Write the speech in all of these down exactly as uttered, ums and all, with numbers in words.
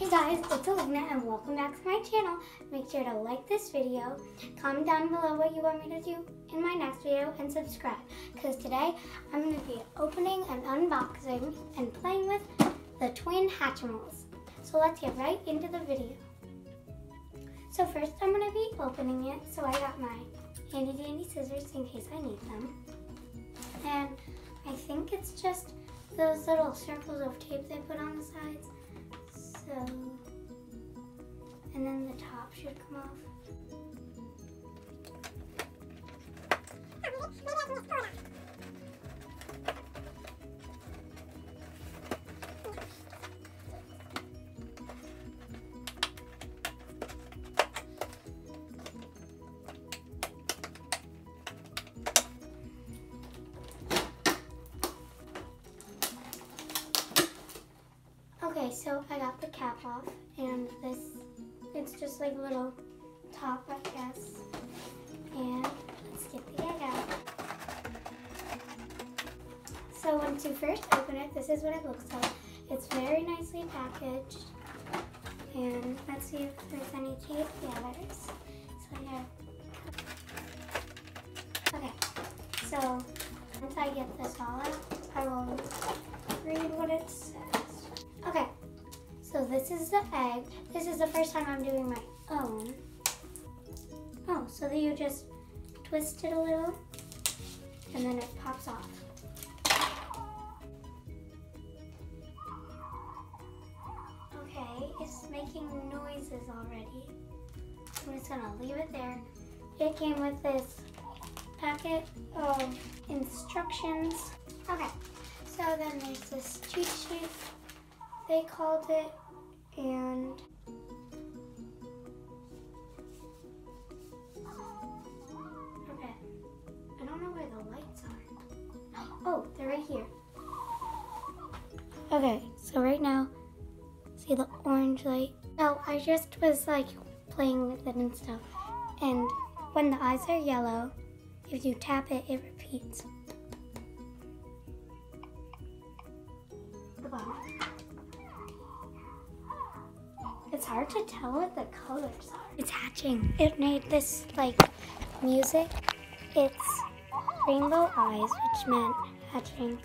Hey guys, it's Alina and welcome back to my channel. Make sure to like this video, comment down below what you want me to do in my next video, and subscribe. Because today I'm going to be opening and unboxing and playing with the twin Hatchimals. So let's get right into the video. So first I'm going to be opening it. So I got my handy dandy scissors in case I need them. And I think it's just those little circles of tape they put on the sides. So, and then the top should come off. Okay, so I got the cap off, and this, it's just like a little top, I guess. And let's get the egg out. So once you first open it, this is what it looks like. It's very nicely packaged. And let's see if there's any tape. Yeah, there is. So yeah. Okay, so once I get this all out, I will read what it says. Okay, so this is the egg. This is the first time I'm doing my own. Oh, so that you just twist it a little, and then it pops off. Okay, it's making noises already. I'm just gonna leave it there. It came with this packet of instructions. Okay, so then there's this cheat sheet, they called it, and okay, I don't know where the lights are. Oh, they're right here. Okay, so right now, see the orange light? So I just was like playing with it and stuff, and when the eyes are yellow, if you tap it, it repeats. The bottom. It's hard to tell what the colors are. It's hatching. It made this like music. It's rainbow eyes, which meant hatching.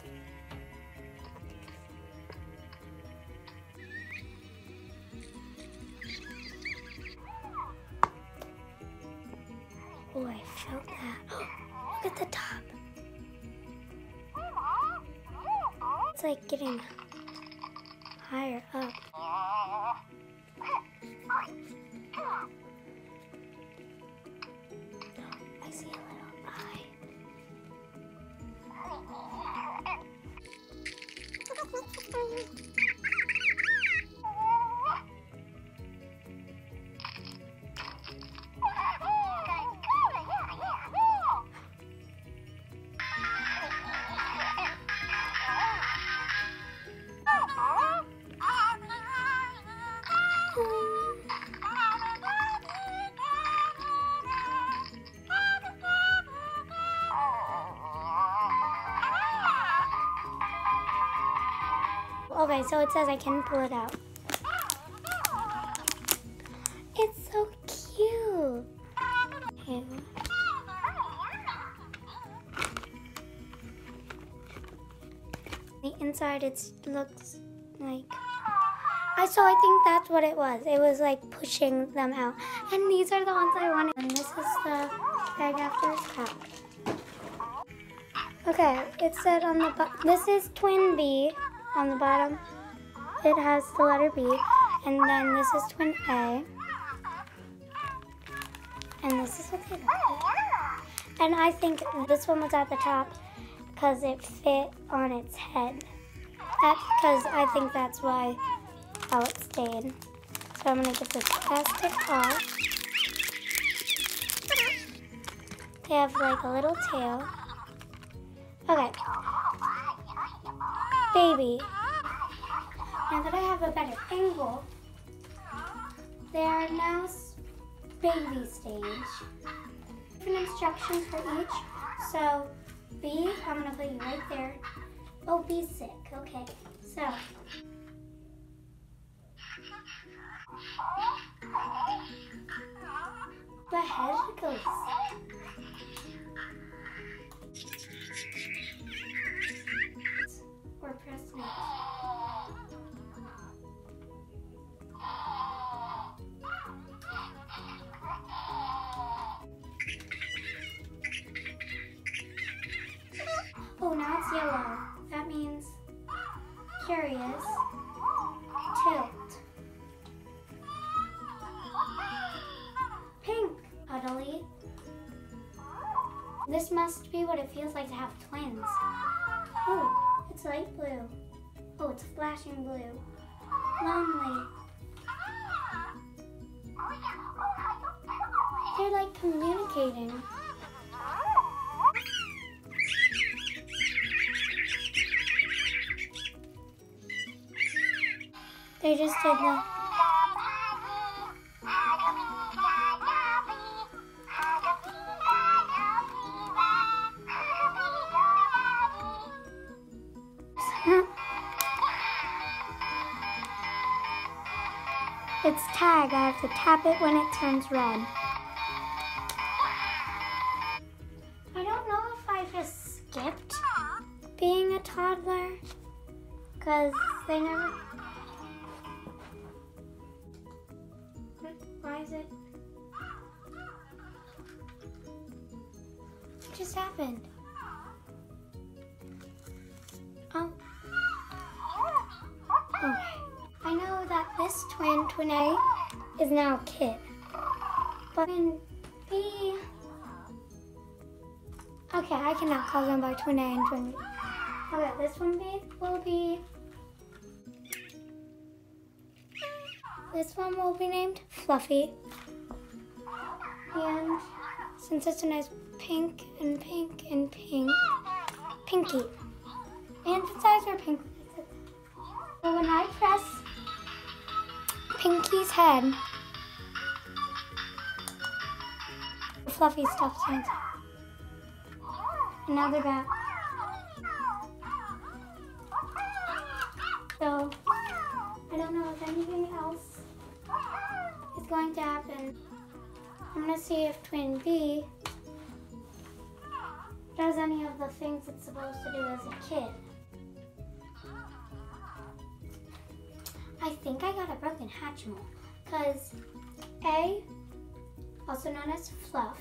Oh, I felt that. Look at the top. It's like getting higher up. I see a little eye. Okay, so it says I can pull it out. It's so cute. Okay. The inside, it looks like, I so I think that's what it was. It was like pushing them out. And these are the ones I wanted. And this is the bag after it's packed. Okay, it said on the bottom, this is Twin B. On the bottom, it has the letter B, and then this is Twin A, and this is what they look like. And I think this one was at the top because it fit on its head. That's because I think that's why how it stayed. So I'm gonna get this plastic off. They have like a little tail. Okay. Baby. Now that I have a better angle, they are now baby stage. Different instructions for each. So B, I'm gonna put you right there. Oh, be sick. Okay. So This must be what it feels like to have twins. Oh, it's light blue. Oh, it's flashing blue. Lonely. They're like communicating. They just did the... It's tag. I have to tap it when it turns red. I don't know if I just skipped being a toddler, because they never... Why is it... What just happened? Oh. Okay. I know that this twin, twin A, is now a kid. But twin B... Okay, I cannot call them by twin A and twin B. Okay, this one B will be... This one will be named Fluffy. And since it's a nice pink and pink and pink, Pinky. And its eyes are pink. So when I press Pinky's head, the fluffy stuff turns out. And now they're back. So I don't know if anything else is going to happen. I'm gonna see if twin B does any of the things it's supposed to do as a kid. I think I got a broken Hatchimal, because A, also known as Fluff,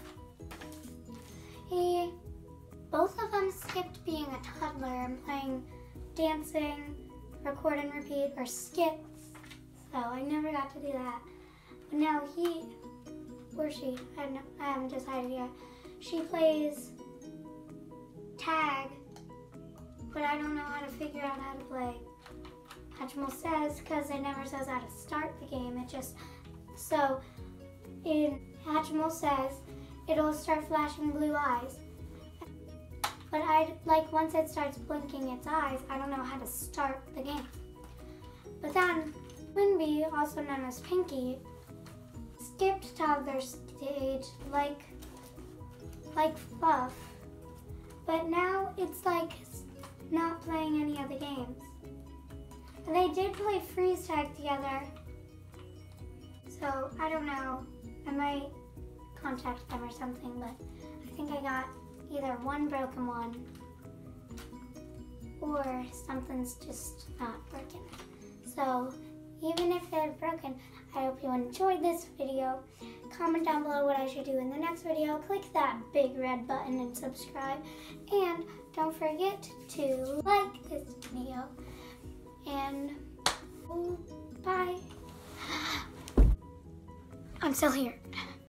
he, both of them skipped being a toddler and playing dancing, record and repeat, or skits, so I never got to do that. But now he, or she, I, don't know, I haven't decided yet, she plays tag, but I don't know how to figure out how to play. Hatchimal says, because it never says how to start the game, it just, so in Hatchimal says, it'll start flashing blue eyes. But I, like, once it starts blinking its eyes, I don't know how to start the game. But then, Twin B, also known as Pinky, skipped toddler stage like, like Fluff, but now it's like not playing any of the games. And they did play freeze tag together, so I don't know, I might contact them or something, but I think I got either one broken one or something's just not working. So even if they're broken, I hope you enjoyed this video. Comment down below what I should do in the next video. Click that big red button and subscribe. And don't forget to like this video. And bye. I'm still here.